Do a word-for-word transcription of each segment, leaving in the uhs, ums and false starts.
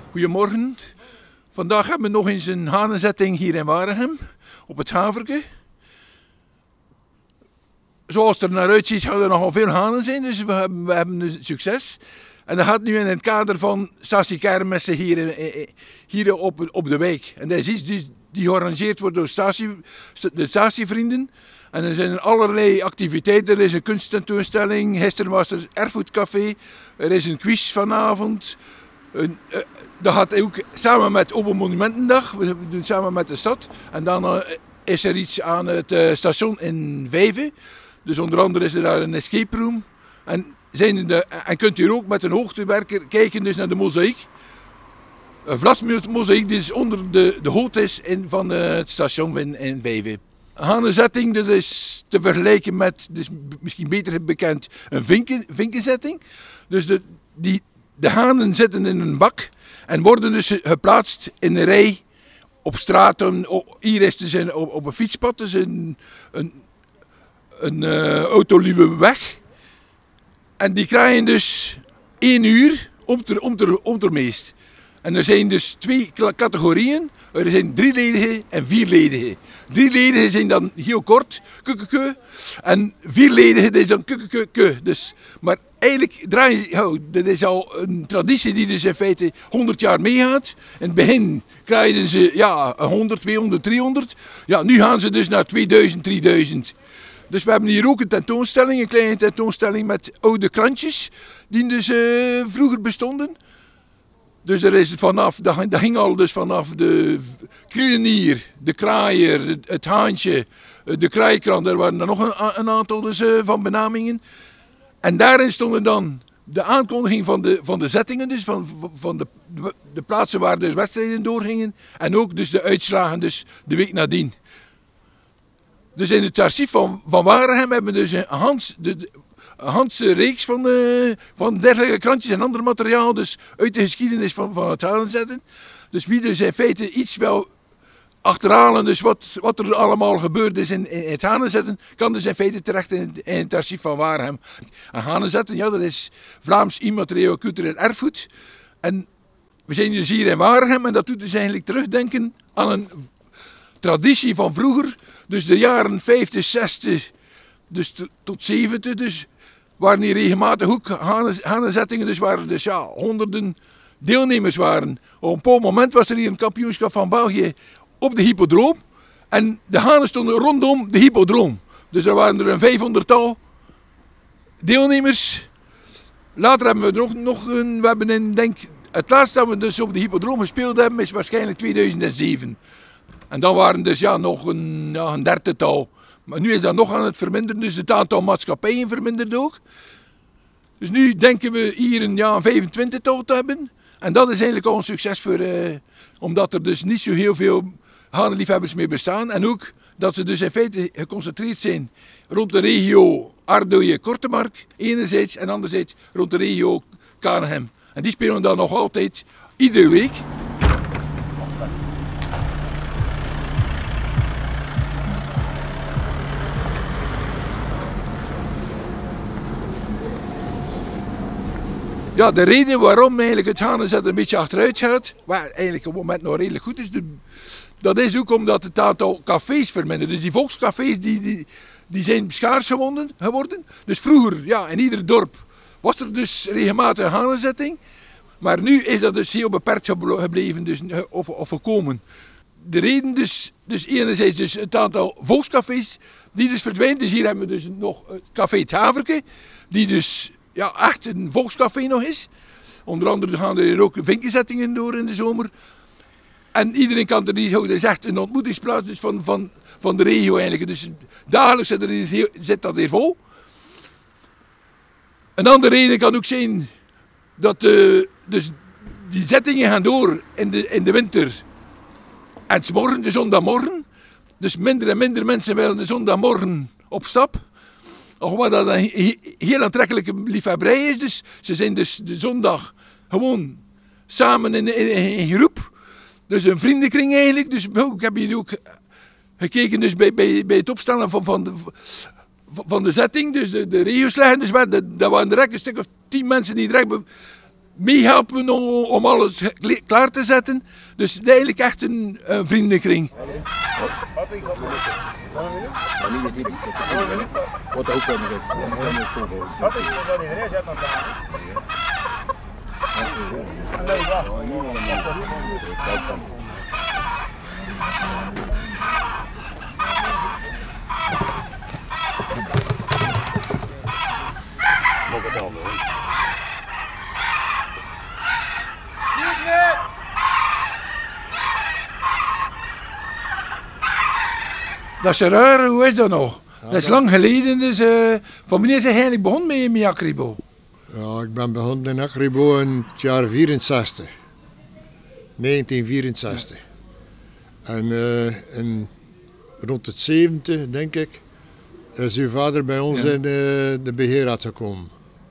Goedemorgen. Vandaag hebben we nog eens een hanenzetting hier in Waregem, op het Haverke. Zoals het er naar uitziet, gaan er nogal veel hanen zijn, dus we hebben, we hebben dus succes. En dat gaat nu in het kader van Statie Kermissen hier, hier op, op de wijk. En dat is iets die, die gearrangeerd wordt door statie, de statievrienden. En er zijn allerlei activiteiten. Er is een kunsttentoonstelling, gisteren was er Erfgoedcafé, er is een quiz vanavond. Een, uh, dat gaat ook samen met Open Monumentendag, we doen samen met de stad. En dan uh, is er iets aan het uh, station in Vijve. Dus onder andere is er daar een escape room. En, zijn de, en kunt u ook met een hoogtewerker kijken dus naar de mozaïek. Een vlasmozaïek die dus onder de, de hoogte is in, van uh, het station in, in Vijve. Een hanenzetting, dat is te vergelijken met, dus misschien beter bekend, een vinken, vinkenzetting. Dus de, die, de hanen zitten in een bak en worden dus geplaatst in een rij op straat. Hier is dus een, op, op een fietspad, dus een, een, een uh, autoluwe weg. En die krijgen dus één uur om te, om te, om te meest. En er zijn dus twee categorieën. Er zijn drieledige en vierledige. Drieledige zijn dan heel kort, kukkeke. En vierledige is dan kukkeke. Dus, maar eigenlijk draaien ze, oh, dat is al een traditie die dus in feite honderd jaar meegaat. In het begin krijgen ze ja, honderd, tweehonderd, driehonderd. Ja, nu gaan ze dus naar tweeduizend, drieduizend. Dus we hebben hier ook een tentoonstelling, een kleine tentoonstelling met oude krantjes. Die dus uh, vroeger bestonden. Dus er is vanaf, dat ging al dus vanaf de krielenier, de kraaier, het haantje, de kraaikrant. Er waren er nog een, een aantal dus, uh, van benamingen. En daarin stonden dan de aankondiging van de, van de zettingen, dus van, van de, de plaatsen waar de wedstrijden doorgingen. En ook dus de uitslagen dus de week nadien. Dus in het archief van, van Waregem hebben we dus een Hans... De, de, Een handse reeks van, uh, van dergelijke krantjes en ander materiaal, dus uit de geschiedenis van, van het hanenzetten. Dus wie dus in feite iets wel achterhalen, dus wat, wat er allemaal gebeurd is in, in het hanenzetten, kan dus in feite terecht in, in het archief van Waregem. En hanenzetten, ja, dat is Vlaams immaterieel cultureel erfgoed. En we zijn dus hier in Waregem en dat doet dus eigenlijk terugdenken aan een traditie van vroeger, dus de jaren vijftig, zestig, dus tot zeventig, dus waren hier regelmatig ook hanenzettingen, dus waren dus ja, honderden deelnemers waren. Op een bepaald moment was er hier een kampioenschap van België op de hippodroom en de hanen stonden rondom de hippodroom. Dus er waren er een vijfhonderdtal deelnemers. Later hebben we nog, nog een, we hebben een, denk, het laatste dat we dus op de hippodroom gespeeld hebben is waarschijnlijk tweeduizend zeven. En dan waren dus ja, nog een, ja, een dertigtal. Maar nu is dat nog aan het verminderen, dus het aantal maatschappijen vermindert ook. Dus nu denken we hier een, ja, een vijfentwintigtal te hebben. En dat is eigenlijk al een succes, voor, eh, omdat er dus niet zo heel veel hanenliefhebbers meer bestaan. En ook dat ze dus in feite geconcentreerd zijn rond de regio Ardooie-Kortemark enerzijds en anderzijds rond de regio Kanegem. En die spelen dan nog altijd iedere week. Ja, de reden waarom eigenlijk het hanenzetten een beetje achteruit gaat, waar eigenlijk op het moment nog redelijk goed is, dat is ook omdat het aantal cafés vermindert. Dus die volkscafés die, die, die zijn schaars geworden. Dus vroeger, ja, in ieder dorp was er dus regelmatig een hanenzetting. Maar nu is dat dus heel beperkt gebleven, dus, of, of gekomen. De reden dus, dus enerzijds dus het aantal volkscafés die dus verdwijnt. Dus hier hebben we dus nog het Café het Haverke, die dus ja, echt een volkscafé nog is. Onder andere gaan er ook vinkenzettingen door in de zomer. En iedereen kan er niet houden. Het is echt een ontmoetingsplaats dus van, van, van de regio eigenlijk. Dus dagelijks zit, er, zit dat hier vol. Een andere reden kan ook zijn dat uh, dus die zettingen gaan door in de, in de winter. En 's morgen, de zondagmorgen. Dus minder en minder mensen willen de zondagmorgen op stap. Omdat dat een heel aantrekkelijke liefhebberij is. Dus ze zijn dus de zondag gewoon samen in, in, in groep. Dus een vriendenkring eigenlijk. Dus oh, ik heb hier ook gekeken dus bij, bij, bij het opstellen van, van, de, van de zetting. Dus de, de regio's leggen. Dus dat waren direct een stuk of tien mensen die direct meehelpen om, om alles klaar te zetten. Dus het is eigenlijk echt een, een vriendenkring. Dat is raar, hoe is dat nog? Ja, dat is lang geleden, dus uh, van wanneer zijn je eigenlijk begonnen met, met Akribo? Ja, ik ben begonnen in Akribo in het jaar vierenzestig. negentien vierenzestig. Ja. En uh, in, rond het zeventig, denk ik, is uw vader bij ons ja. in uh, de beheerraad gekomen.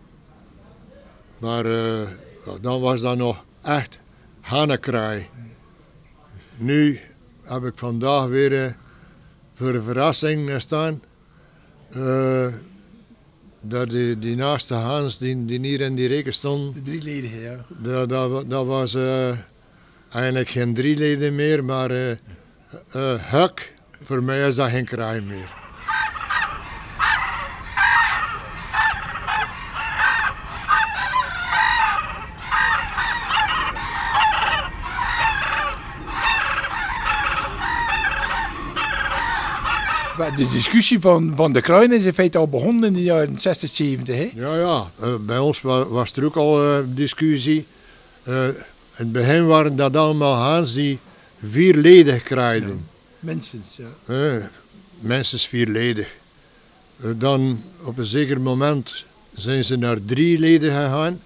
Maar uh, dan was dat nog echt hanenkraai. Nu heb ik vandaag weer uh, voor een verrassing staan. Uh, dat die, die naaste Hans die, die hier in die reken stond. De drieledige, ja. Dat, dat, dat was uh, eigenlijk geen drieleden meer, maar uh, uh, huk. Voor mij is dat geen kraai meer. De discussie van, van de kruin is in feite al begonnen in de jaren zestig, zeventig. Hè? Ja, ja. Uh, bij ons was, was er ook al uh, discussie. Uh, in het begin waren dat allemaal haans die vierledig kraaiden. Ja, minstens, ja. Uh, minstens vierledig. Uh, dan op een zeker moment zijn ze naar drieledig gegaan.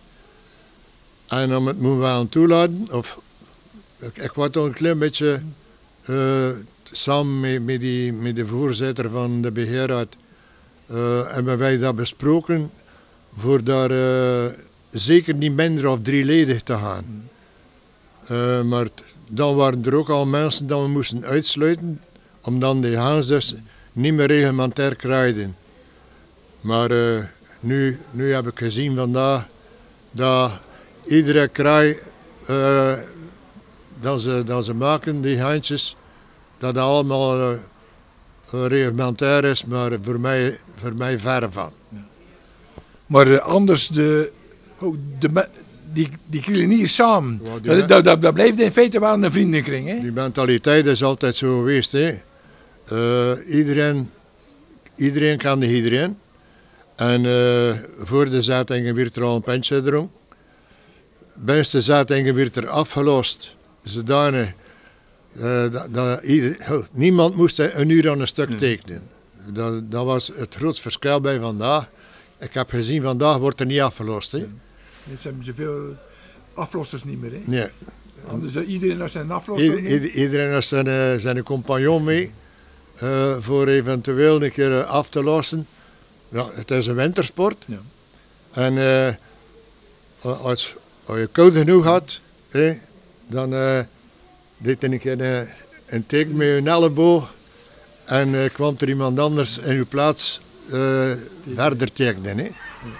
En om het moeten we aan toelaten, of ik, ik was toch een klein beetje... Uh, samen met, met, die, met de voorzitter van de beheerraad uh, hebben wij dat besproken voor daar uh, zeker niet minder of drieledig te gaan. Uh, maar dan waren er ook al mensen dat we moesten uitsluiten, omdat die haans dus niet meer reglementair kraaiden. Maar uh, nu, nu heb ik gezien vandaag dat iedere kraai uh, dat, ze, dat ze maken, die haantjes, dat dat allemaal uh, reglementair is, maar voor mij, voor mij verre van. Ja. Maar uh, anders, de, oh, de, die, die krieleniers samen, ja, dat, dat, dat, dat blijft in feite wel een vriendenkring. Hè? Die mentaliteit is altijd zo geweest. Hè. Uh, iedereen, iedereen kende iedereen. En uh, voor de zetingen werd er al een pintje gedronken. Bij de zetingen werd er afgelost. Zodanig. Uh, dat, dat, ieder, oh, niemand moest een uur aan een stuk tekenen. Dat, dat was het grootste verschil bij vandaag. Ik heb gezien, vandaag wordt er niet afgelost. Hè. Ja. Dus hebben ze veel aflossers niet meer. Hè? Nee. Anders uh, iedereen heeft zijn aflosser. I, I, iedereen heeft zijn, uh, zijn compagnon mee. Uh, voor eventueel een keer uh, af te lossen. Ja, het is een wintersport. Ja. En uh, als, als je koud genoeg had, hè, dan... Uh, deed een keer uh, een teken met je elleboog en uh, kwam er iemand anders in uw plaats uh, verder tekenen. Hè.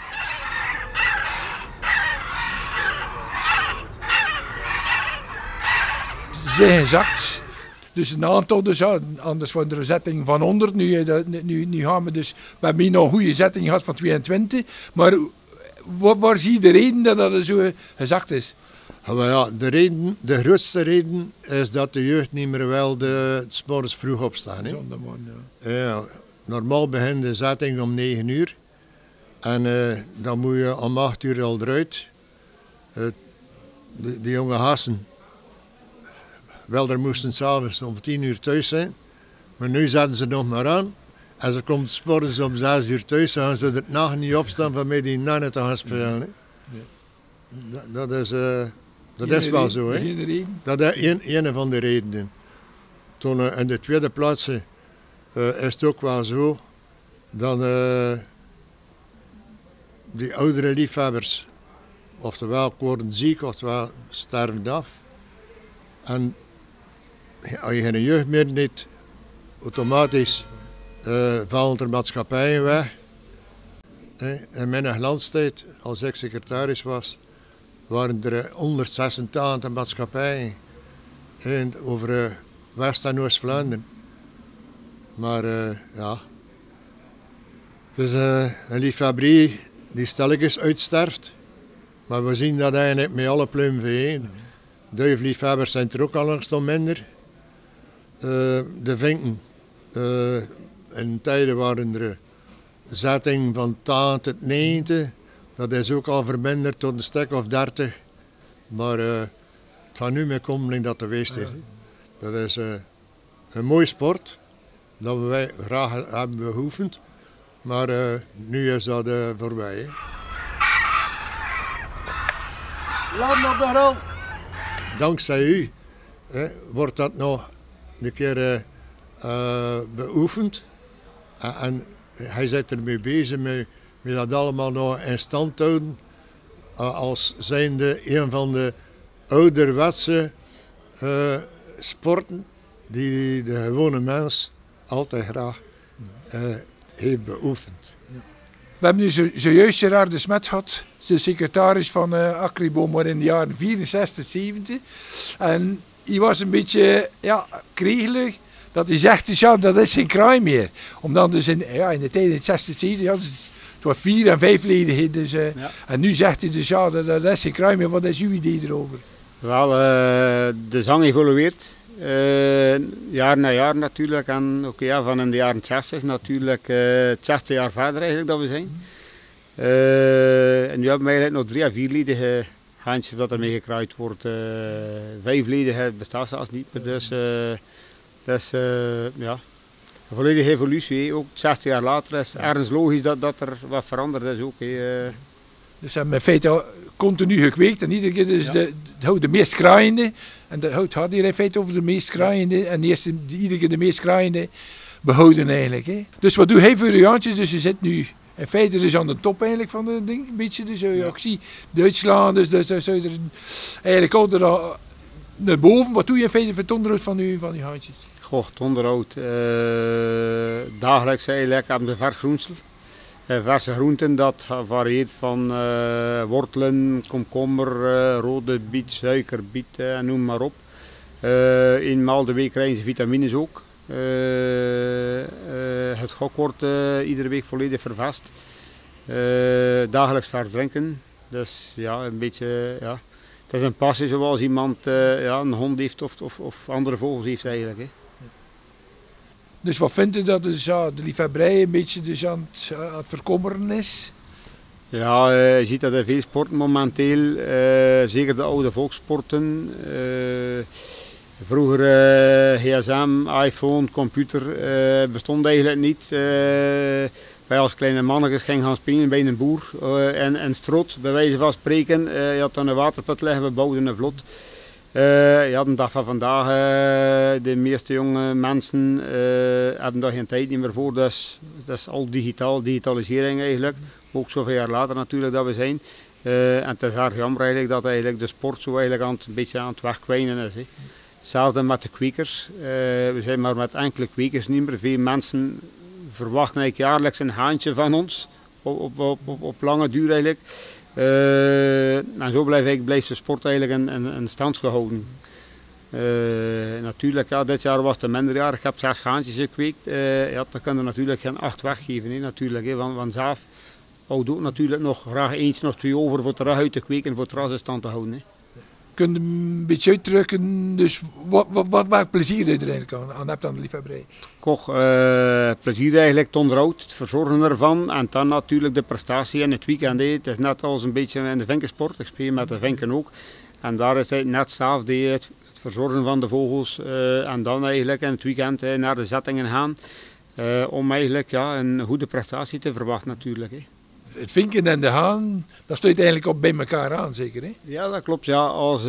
Ze zijn gezakt. Dus een aantal, dus, ja, anders was er een zetting van honderd. Nu, nu, nu gaan we dus, we hebben hier nog een goede zetting gehad van tweeëntwintig. Maar waar, waar zie je de reden dat dat zo gezakt is? Ja, de, reden, de grootste reden is dat de jeugd niet meer wil de, 's morgens vroeg opstaan. Hè. Zondagmorgen, ja. Ja, normaal begint de zetting om negen uur. En uh, dan moet je om acht uur al eruit. Uh, de, de jonge hassen, wel, er moesten s'avonds om tien uur thuis zijn. Maar nu zetten ze nog maar aan. En ze komt 's morgens om zes uur thuis, dan gaan ze er nacht niet opstaan van met die nannen te gaan spelen. Hè. Ja. Dat, dat is... Uh, Dat is wel zo, hè? Dat is een, een van de redenen. Toen uh, in de tweede plaats uh, is het ook wel zo dat uh, die oudere liefhebbers, oftewel worden ziek, oftewel sterven af. En als je geen jeugd meer niet, automatisch uh, vallen er maatschappijen weg. Hè? In mijn landstijd, als ik secretaris was, waren er honderdzesentachtig maatschappijen in, over uh, West- en Oost-Vlaanderen. Maar uh, ja, het is uh, een liefhebberij die stilletjes uitsterft. Maar we zien dat eigenlijk met alle pluimen bijeen. Duifliefhebbers zijn er ook al langzaam minder. Uh, de vinken. Uh, in tijden waren er zetting van tachtig tot negentig. Dat is ook al verminderd tot een stuk of dertig. Maar uh, het gaat nu meer komen dat er geweest is. Dat is uh, een mooie sport. Dat wij graag hebben beoefend. Maar uh, nu is dat uh, voorbij. Hè. Laat op de grond. Dankzij u hè, wordt dat nog een keer uh, uh, beoefend. En, en hij zit ermee bezig met, met dat allemaal nog in stand te houden. Uh, als zijnde een van de ouderwetse uh, sporten die de gewone mens altijd graag uh, heeft beoefend. We hebben nu zo, zojuist Gerard de Smet gehad, de secretaris van uh, Acribom, maar in de jaren vierenzestig, zeventig. En hij was een beetje ja, kriegelig, dat hij zegt, dus ja, dat is geen kraai meer. Omdat dus in, ja, in de tijd, in het zestig, zeventig, ja, dus het was vier en vijf leden. Dus, uh, ja. En nu zegt hij dus, ja, dat, dat is geen kraai meer. Wat is uw idee erover? Wel, uh, de zang evolueert. Uh, jaar na jaar natuurlijk, en ook ja, van in de jaren zestig natuurlijk, uh, zestig jaar verder eigenlijk dat we zijn. Uh, en nu hebben we eigenlijk nog drie à vierledige haantjes dat ermee gekraaid wordt. Uh, vijfledige bestaat zelfs niet meer, dus uh, dat is uh, ja, een volledige evolutie. Ook zestig jaar later is het ergens logisch dat, dat er wat veranderd is ook. Uh. Dus ze hebben in feite continu gekweekt en iedere keer dus ja. de, de, de meest kraaiende. En dat hout had hier in feite over de meest kraaiende. En eerst de, iedere keer de meest kraaiende behouden eigenlijk. Hè. Dus wat doe hij voor uw handjes? Dus je zit nu in feite dus aan de top eigenlijk van het ding. Een beetje. Dus ja. Ik zie Duitsland, dus, dus, dus er eigenlijk altijd al naar boven. Wat doe je in feite voor het onderhoud van uw, van uw handjes? Goh, het onderhoud. Uh, dagelijks eigenlijk hebben we vers groensel. Uh, verse groenten, dat varieert van uh, wortelen, komkommer, uh, rode biet, suikerbiet en uh, noem maar op. Uh, eenmaal de week krijgen ze vitamines ook. Uh, uh, het gok wordt uh, iedere week volledig vervast. Uh, dagelijks vers drinken, dus ja, een beetje, ja. Het is een passie zoals iemand uh, ja, een hond heeft of, of, of andere vogels heeft eigenlijk. Hè. Dus wat vindt u dat dus, ja, de liefhebberij een beetje dus aan, het, aan het verkommeren is? Ja, uh, je ziet dat er veel sporten momenteel, uh, zeker de oude volkssporten. Uh, vroeger uh, gsm, iPhone, computer uh, bestond eigenlijk niet. Uh, wij als kleine mannetjes gingen gaan spelen bij een boer uh, en, en strot, bij wijze van spreken. Uh, je had dan een waterput liggen, we bouwden een vlot. Uh, ja, de dag van vandaag, uh, de meeste jonge mensen uh, hebben daar geen tijd meer voor, dus dat is al digitaal, digitalisering eigenlijk. Ook zoveel jaar later natuurlijk dat we zijn. Uh, en het is erg jammer eigenlijk dat eigenlijk de sport zo eigenlijk aan het, een beetje aan het wegkwijnen is. Hè. Hetzelfde met de kwekers. Uh, we zijn maar met enkele kwekers niet meer. Veel mensen verwachten eigenlijk jaarlijks een haantje van ons, op, op, op, op, op lange duur eigenlijk. Uh, en zo blijft, blijft de sport eigenlijk in, in, in stand gehouden. Uh, natuurlijk, ja, dit jaar was het minder jaar. Ik heb zes haantjes gekweekt. Uh, ja, dan kan er natuurlijk geen acht weggeven. Hè, natuurlijk, hè, want, want zelf houdt ook natuurlijk nog graag eens of twee over voor terug uit te kweken en voor het ras in stand te houden. Hè. Kun je een beetje uitdrukken, dus wat, wat, wat maakt plezier er eigenlijk aan, aan hebt aan de liefhebberij? Koch, uh, plezier eigenlijk, het onderhoud, het verzorgen ervan en dan natuurlijk de prestatie in het weekend. Hè. Het is net als een beetje in de vinkensport, ik speel met de vinken ook. En daar is het net hetzelfde, het, het verzorgen van de vogels uh, en dan eigenlijk in het weekend uh, naar de zettingen gaan. Uh, om eigenlijk ja, een goede prestatie te verwachten natuurlijk. Hè. Het vinken en de haan, dat sluit eigenlijk op bij elkaar aan, zeker? Hè? Ja, dat klopt. Ja. Als, uh,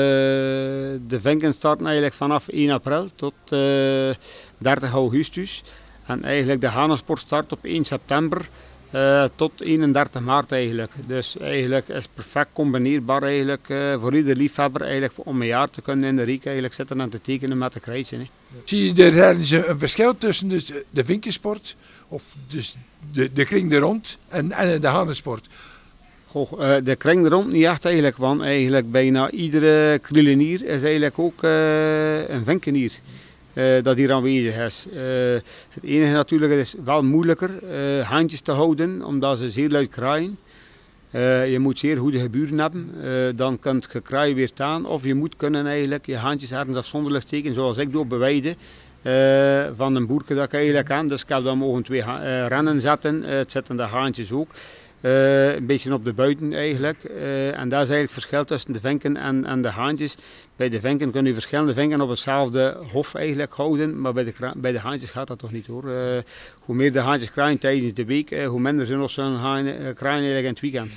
de vinken starten eigenlijk vanaf één april tot uh, dertig augustus. En eigenlijk de hanensport start op één september uh, tot eenendertig maart eigenlijk. Dus eigenlijk is het perfect combineerbaar eigenlijk, uh, voor ieder liefhebber eigenlijk, om een jaar te kunnen in de riek eigenlijk zitten en te tekenen met de krijtje. Hè. Zie je er een, een verschil tussen dus de vinkensport, of dus de, de kring er rond, en, en de hanensport? Goh, uh, de kring er rond niet echt eigenlijk, want eigenlijk bijna iedere krullenier is eigenlijk ook uh, een venkenier. Uh, dat hier aanwezig is. Uh, het enige natuurlijk, het is wel moeilijker uh, haantjes te houden, omdat ze zeer luid kraaien. Uh, je moet zeer goede geburen hebben, uh, dan kan het gekraai weer staan. Of je moet kunnen eigenlijk je haantjes ergens afzonderlijk steken, zoals ik doe op beweide. Uh, van een boerke dat ik eigenlijk aan. Dus ik heb dan mogen twee uh, rennen zetten, uh, het zetten de haantjes ook. Uh, een beetje op de buiten eigenlijk. Uh, en daar is eigenlijk het verschil tussen de venken en, en de haantjes. Bij de venken kun je verschillende venken op hetzelfde hof eigenlijk houden, maar bij de, bij de haantjes gaat dat toch niet hoor. Uh, hoe meer de haantjes kraaien tijdens de week, uh, hoe minder ze nog zo'n haan uh, kraaien eigenlijk in het weekend.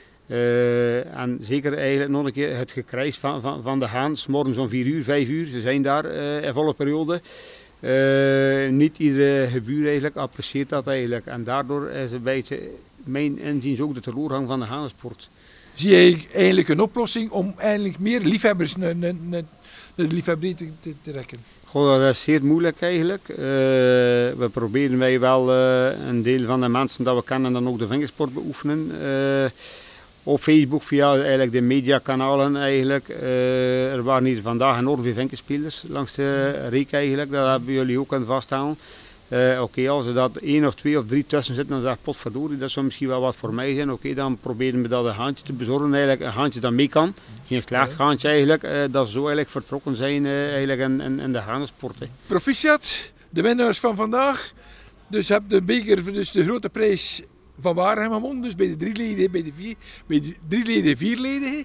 Uh, en zeker eigenlijk nog een keer het gekrijs van, van, van de haan, 's morgens om vier uur, vijf uur, ze zijn daar uh, in volle periode. Uh, niet iedere gebuur eigenlijk apprecieert dat eigenlijk en daardoor is een beetje mijn inziens ook de teleurgang van de hanensport. Zie je eigenlijk een oplossing om eigenlijk meer liefhebbers naar, naar, naar de liefhebberij te, te trekken? Goh, dat is zeer moeilijk eigenlijk. Uh, we proberen wij wel uh, een deel van de mensen dat we kennen dan ook de vingersport beoefenen. Uh, op Facebook via eigenlijk de mediakanalen eigenlijk. Uh, er waren hier vandaag enorm veel vinkerspelers langs de Reek eigenlijk. Dat hebben jullie ook kunnen vaststellen. Uh, Oké, okay, als er dat één of twee of drie tussen zitten, dan zeg ik potverdorie, dat zou misschien wel wat voor mij zijn. Oké, okay, dan proberen we dat een haantje te bezorgen, eigenlijk, een haantje dat mee kan. Geen slecht haantje eigenlijk, uh, dat ze zo eigenlijk vertrokken zijn uh, eigenlijk in, in, in de hanensport. Hè. Proficiat, de winnaars van vandaag. Dus heb de beker, dus de grote prijs van Waregem gewonnen, dus bij de drie leden, bij de vier, bij de drie leden, vier leden.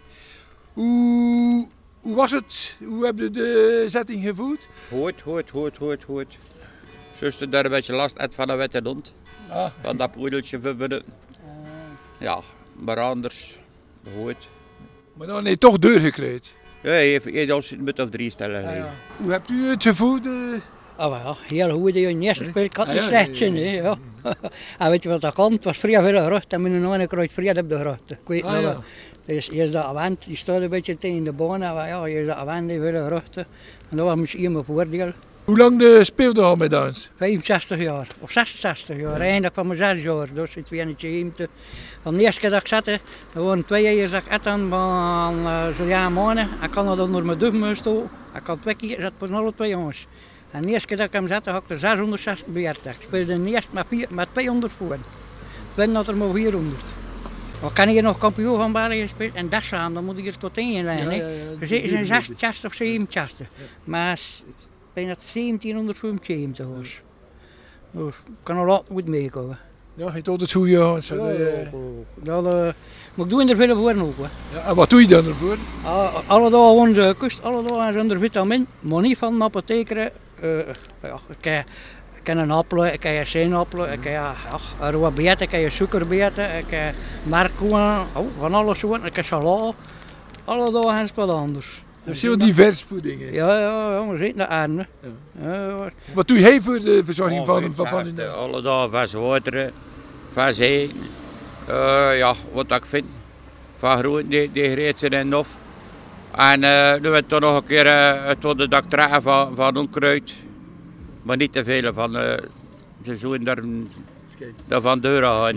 Hoe, hoe was het? Hoe heb je de zetting gevoeld? Goed, goed, goed, goed, goed. Zuster daar een beetje last uit van de witte hond. Ah. Van dat poedeltje verbinden. Ja, maar anders goed. Maar dan heb je toch doorgekregen? Ja, je heeft ons een minuut of drie stellen. Ah, ja. Hoe hebt u het gevoeld? Uh... Oh, ja, heel goed. In de eerste speel kan het niet slecht zijn. Ja. En weet je wat dat kan? Het was vrij veel gerucht en we nu nog een keer vrij op de gerucht. Ik weet ah, nog, ja. Dus eerst de Avant, die stond een beetje tegen de baan. Ja, eerst de Avant, die veel geruchten. En dat was misschien mijn voordeel. Hoe lang de speelde al met dans? vijfenzestig jaar, of zesenzestig jaar. Eindelijk van mijn zes jaar, dus in tweeënnegentig. Van de eerste keer dat ik zette, er waren twee jaar dat ik eten van uh, zo'n jaar maanden. Ik kan dat onder mijn duim stoten. Ik had twee keer, dat was alle twee jongens. En de eerste keer dat ik hem zette, had ik er zeshonderdzestig beheerd. Ik speelde de eerste met, vier, met tweehonderd voor. Ik ben dat er maar vierhonderd. Dan kan ik nog kampioen van België spelen en dat samen, dan moet ik er tot één lijn. Ja, ja, ja, er zijn zes chesten of zeven chesten. Maar bijna zeventienhonderd vijfenzeventig was. Dus ik kan er altijd goed meekomen. Ja, je hebt altijd goede jongens. Ja, ja, ja. Dat, uh, maar ik doe er veel voor ook. Ja, en wat doe je dan ervoor? Uh, alle dagen onze kust, alle dagen zonder vitamin, maar niet van de apotheker. Uh, ja, ik, heb, ik heb een appel, ik heb een sinaappel, ik heb ja, er wat beten, ik heb suikerbeten, ik heb merkkoen, oh, van alle soorten, ik heb salade. Alle dagen is wat anders. Dat is heel divers voeding. Hè? Ja, ja, ja, we zitten de armen. Ja. Ja, wat doe jij voor de verzorging oh, van, van, van de... Alle dagen vers water, vers eten. Uh, ja, wat ik vind. Van groenten, die, die gereed zijn en of. En uh, nu hebben we toch nog een keer uh, het de dak trekken van, van onkruid. Maar niet te veel van uh, ze zoen daar, daar van deuren gaan.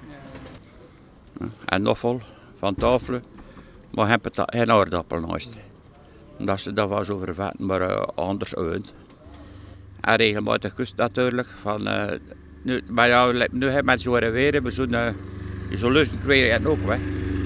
Ja. En nog vol van tafelen. Maar hebben geen aardappel naast. Dat ze dat was over vetten, maar uh, anders uit. En regelmatig kust natuurlijk. Van, uh, nu, maar ja, nu hebben we zo'n weer, we zo'n uh, zo lusten krijgen en ook weg.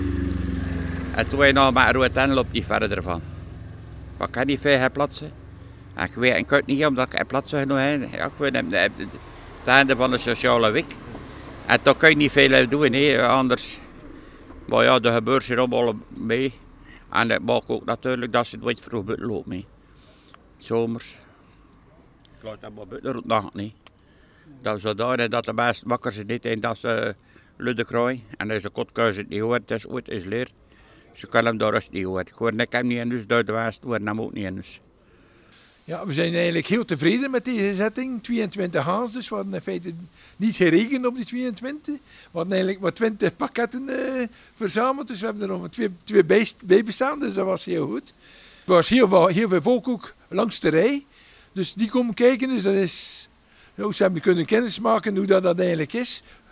En toen je nou met een rood en loopt niet verder van. Maar ik kan niet veel plaatsen. En ik weet, ik kan het niet omdat ik plaatsen genoeg heb. Ja, ik weet het, het einde van de sociale week. En dan kun je niet veel doen, he, anders. Maar ja, er gebeurt hier allemaal mee. En dat maakt ook natuurlijk dat ze nooit vroeg buiten loopt mee. Zomers. Ik laat dat maar buiten rond nacht niet. Dat is zodanig dat de meesten wakker zijn niet en dat ze luide kraaien. En als de kotkuis het niet hoort, het is ooit is leer. Ze kan hem daar rust niet horen. Ik hoor hem niet in huis, duiden wijst, hoor hem ook niet in huis. Ja, we zijn eigenlijk heel tevreden met deze zetting. tweeëntwintig haans dus. We hadden in feite niet gerekend op die tweeëntwintig. We hadden eigenlijk maar twintig pakketten uh, verzameld. Dus we hebben er nog maar twee, twee bij bestaan. Dus dat was heel goed. Er was heel veel, heel veel volk ook langs de rij. Dus die komen kijken. Dus dat is... Nou, ze hebben kunnen kennis maken hoe dat, dat eigenlijk is.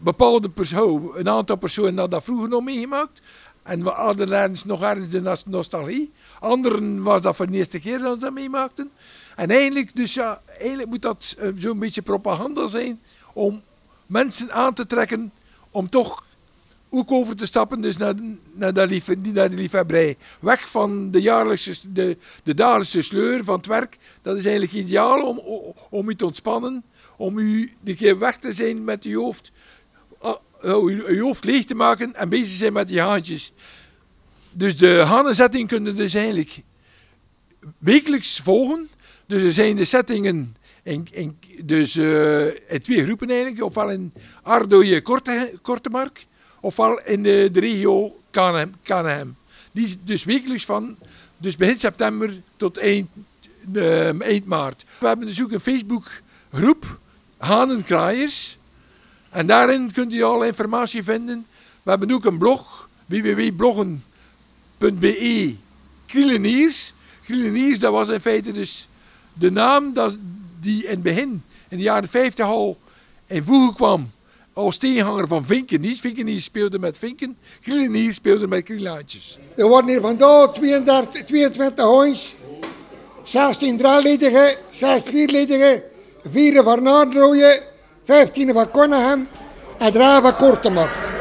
bepaalde persoon, een aantal personen hadden dat vroeger nog meegemaakt. En we hadden ergens nog ergens de nostalgie. Anderen was dat voor de eerste keer dat ze dat meemaakten. En eigenlijk, dus ja, eigenlijk moet dat uh, zo'n beetje propaganda zijn om mensen aan te trekken om toch ook over te stappen dus naar, naar, dat lief, naar de liefhebberij. Weg van de, jaarlijkse, de, de dagelijkse sleur van het werk. Dat is eigenlijk ideaal om, om u te ontspannen. Om u een keer weg te zijn met uw hoofd. Uh, uw, uw hoofd leeg te maken en bezig zijn met die haantjes. Dus de hanenzetting kunnen dus eigenlijk wekelijks volgen. Dus er zijn de settingen in, in, dus, uh, in twee groepen eigenlijk. Ofwel in Ardooie Korte, Kortemark. Ofwel in de, de regio Kanehem. Die is dus wekelijks van dus begin september tot eind, uh, eind maart. We hebben dus ook een Facebookgroep, Hanenkraaiers. En daarin kunt u alle informatie vinden. We hebben ook een blog, w w w punt bloggen punt b e, Krieleniers. Krieleniers, dat was in feite dus de naam dat, die in het begin, in de jaren vijftig al in voegen kwam als tegenhanger van Vinkeniers. Vinkeniers speelde met Vinken, Krieleniers speelde met Krielaantjes. Er worden hier vandaag tweeëndertig, tweeëntwintig hondjes, zestien drieledigen, zes vierledigen, vier van Ardooie, vijftien van Kanehem en drie van Kortemark.